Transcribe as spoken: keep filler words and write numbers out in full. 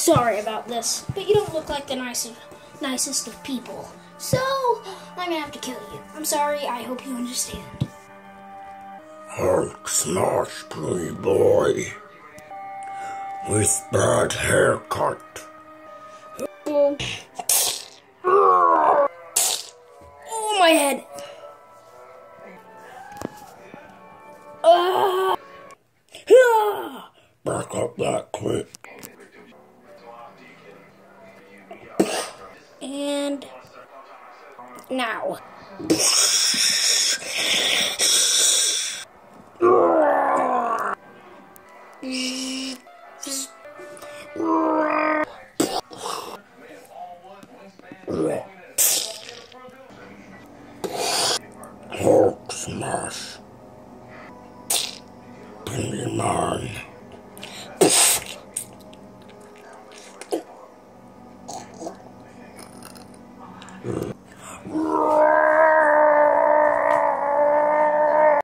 sorry about this, but you don't look like the nicest, nicest of people. So, I'm gonna have to kill you. I'm sorry, I hope you understand. Hulk smash, pretty boy. With bad haircut. Oh, oh my head. Uh, ah. Back up that quick. And now. Hulk smash. Bring him on.